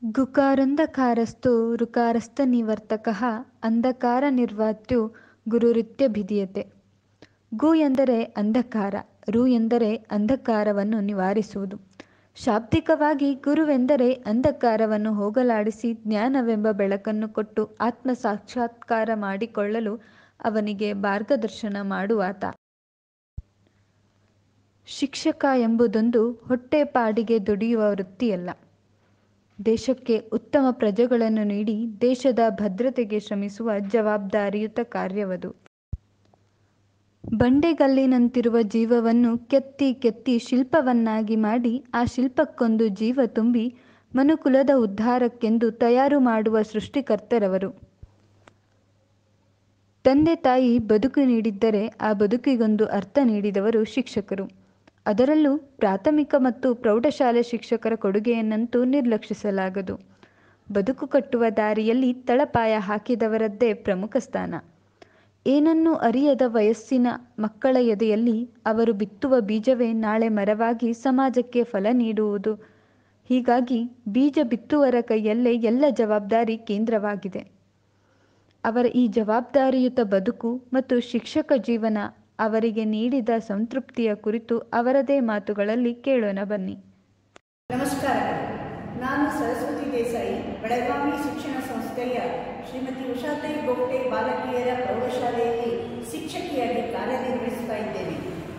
ಗುಕಾರಂಧಕಾರಸ್ತು ಋಕಾರಸ್ಥನಿವರ್ತಕಃ ಅಂಧಕಾರನಿರ್ವಾತ್ಯೋ ಗುರುರಿತ್ಯಭಿಧೀಯತೆ. ಗು ಎಂದರೆ ಅಂಧಕಾರ, ರು ಎಂದರೆ ಅಂಧಕಾರವನ್ನು ನಿವಾರಿಸುವುದು. ಶಾಬ್ದಿಕವಾಗಿ ಗುರುವೆಂದರೆ ಅಂಧಕಾರವನ್ನು ಹೋಗಲಾಡಿಸಿ ಜ್ಞಾನವೆಂಬ ಬೆಳಕನ್ನು ಕೊಟ್ಟು ಆತ್ಮ ಸಾಕ್ಷಾತ್ಕಾರ ಮಾಡಿಕೊಳ್ಳಲು ಅವನಿಗೆ ಮಾರ್ಗದರ್ಶನ ಮಾಡುವಾತ. ಶಿಕ್ಷಕ ಎಂಬುದೊಂದು ಹೊಟ್ಟೆಪಾಡಿಗೆ ದುಡಿಯುವ ವೃತ್ತಿಯಲ್ಲ. ದೇಶಕ್ಕೆ ಉತ್ತಮ ಪ್ರಜೆಗಳನ್ನು ನೀಡಿ ದೇಶದ ಭದ್ರತೆಗೆ ಶ್ರಮಿಸುವ ಜವಾಬ್ದಾರಿಯುತ ಕಾರ್ಯವದು. ಬಂಡೆಗಲ್ಲಿನಂತಿರುವ ಜೀವವನ್ನು ಕೆತ್ತಿ ಕೆತ್ತಿ ಶಿಲ್ಪವನ್ನಾಗಿ ಮಾಡಿ ಆ ಶಿಲ್ಪಕ್ಕೊಂದು ಜೀವ ತುಂಬಿ ಮನುಕುಲದ ಉದ್ಧಾರಕ್ಕೆಂದು ತಯಾರು ಮಾಡುವ ಸೃಷ್ಟಿಕರ್ತರವರು. ತಂದೆ ತಾಯಿ ಬದುಕು ನೀಡಿದ್ದರೆ ಆ ಬದುಕಿಗೊಂದು ಅರ್ಥ ನೀಡಿದವರು ಶಿಕ್ಷಕರು. ಅದರಲ್ಲೂ ಪ್ರಾಥಮಿಕ ಮತ್ತು ಪ್ರೌಢಶಾಲೆ ಶಿಕ್ಷಕರ ಕೊಡುಗೆಯನ್ನಂತೂ ನಿರ್ಲಕ್ಷಿಸಲಾಗದು. ಬದುಕು ಕಟ್ಟುವ ದಾರಿಯಲ್ಲಿ ತಳಪಾಯ ಹಾಕಿದವರದ್ದೇ ಪ್ರಮುಖ ಸ್ಥಾನ. ಏನನ್ನೂ ಅರಿಯದ ವಯಸ್ಸಿನ ಮಕ್ಕಳ ಎದೆಯಲ್ಲಿ ಅವರು ಬಿತ್ತುವ ಬೀಜವೇ ನಾಳೆ ಮರವಾಗಿ ಸಮಾಜಕ್ಕೆ ಫಲ ನೀಡುವುದು. ಹೀಗಾಗಿ ಬೀಜ ಬಿತ್ತುವರ ಕೈಯಲ್ಲೇ ಎಲ್ಲ ಜವಾಬ್ದಾರಿ ಕೇಂದ್ರವಾಗಿದೆ. ಅವರ ಈ ಜವಾಬ್ದಾರಿಯುತ ಬದುಕು ಮತ್ತು ಶಿಕ್ಷಕ ಜೀವನ ಅವರಿಗೆ ನೀಡಿದ ಸಂತೃಪ್ತಿಯ ಕುರಿತು ಅವರದೇ ಮಾತುಗಳಲ್ಲಿ ಕೇಳೋಣ ಬನ್ನಿ. ನಮಸ್ಕಾರಗಳು. ನಾನು ಸರಸ್ವತಿ ದೇಸಾಯಿ, ಬೆಳಗಾವಿ ಶಿಕ್ಷಣ ಸಂಸ್ಥೆಯ ಶ್ರೀಮತಿ ಉಷಾತಾಯಿ ಗೋಪ್ಟೆ ಬಾಲಕಿಯರ ಪ್ರೌಢಶಾಲೆಯಲ್ಲಿ ಶಿಕ್ಷಕಿಯಾಗಿ ಕಾರ್ಯನಿರ್ವಹಿಸ್ತಾ ಇದ್ದೇನೆ.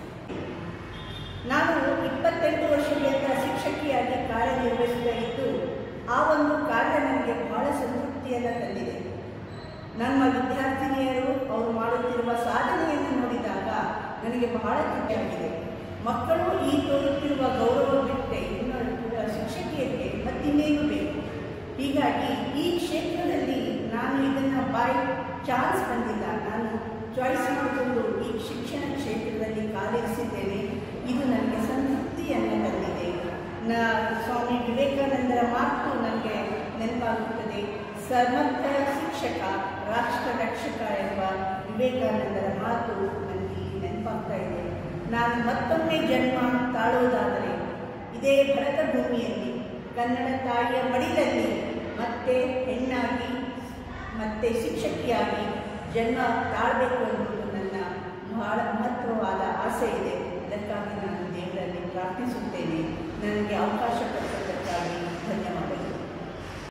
ನಾನು 28 ವರ್ಷಗಳಿಂದ ಶಿಕ್ಷಕಿಯಾಗಿ ಕಾರ್ಯನಿರ್ವಹಿಸ್ತಾ ಇದ್ದು ಆ ಒಂದು ಕಾರ್ಯ ನನಗೆ ಬಹಳ ಸಂತೃಪ್ತಿಯನ್ನು ತಂದಿದೆ. ನಮ್ಮ ವಿದ್ಯಾರ್ಥಿನಿಯರು ಅವರು ಮಾಡುತ್ತಿರುವ ಸಾಧನೆಯನ್ನು ನೋಡಿದಾಗ ನನಗೆ ಬಹಳ ತೃಪ್ತಿಯಾಗಿದೆ. ಮಕ್ಕಳು ಈ ತೋರುತ್ತಿರುವ ಗೌರವ ಬಿಟ್ಟರೆ ಇನ್ನು ಶಿಕ್ಷಕಿಯರಿಗೆ ಮತ್ತಿನ್ನೇನು ಬೇಕು. ಹೀಗಾಗಿ ಈ ಕ್ಷೇತ್ರದಲ್ಲಿ ನಾನು ಇದನ್ನು ಬೈ ಚಾನ್ಸ್ ಬಂದಿಲ್ಲ, ನಾನು ಚಾಯ್ಸ್ ಮಾಡಿಕೊಂಡು ಈ ಶಿಕ್ಷಣ ಕ್ಷೇತ್ರದಲ್ಲಿ ಕಾರ್ಯನಿರ್ವಹಿಸಿದ್ದೇನೆ. ಇದು ನನಗೆ ಸಂತೃಪ್ತಿಯನ್ನು ತಂದಿದೆ. ಸ್ವಾಮಿ ವಿವೇಕಾನಂದರ ಮಾತು ನನಗೆ ನೆನಪಾಗುತ್ತದೆ. ಸಮರ್ಥ ಶಿಕ್ಷಕ ರಾಷ್ಟ್ರ ರಕ್ಷಕ ಎಂಬ ವಿವೇಕಾನಂದರ ಮಾತು ನನಗೆ ನೆನಪಾಗ್ತಾ ಇದೆ. ನಾನು ಮತ್ತೊಮ್ಮೆ ಜನ್ಮ ತಾಳೋದಾದರೆ ಇದೇ ಭರತ ಭೂಮಿಯಲ್ಲಿ ಕನ್ನಡ ತಾಯಿಯ ಮಡಿಲಲ್ಲಿ ಮತ್ತೆ ಹೆಣ್ಣಾಗಿ ಮತ್ತೆ ಶಿಕ್ಷಕಿಯಾಗಿ ಜನ್ಮ ತಾಳಬೇಕು ಅನ್ನೋದು ನನ್ನ ಬಹಳ ಮಹತ್ವವಾದ ಆಸೆ ಇದೆ. ಅದಕ್ಕಾಗಿ ನಾನು ದೇವರಲ್ಲಿ ಪ್ರಾರ್ಥಿಸುತ್ತೇನೆ. ನನಗೆ ಅವಕಾಶ ಕೊಟ್ಟದ್ದಕ್ಕಾಗಿ ಧನ್ಯವಾದಗಳು.